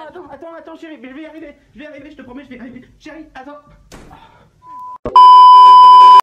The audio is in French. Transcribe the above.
attends, chérie, mais je vais y arriver, je te promets, je vais y arriver. Chérie, attends.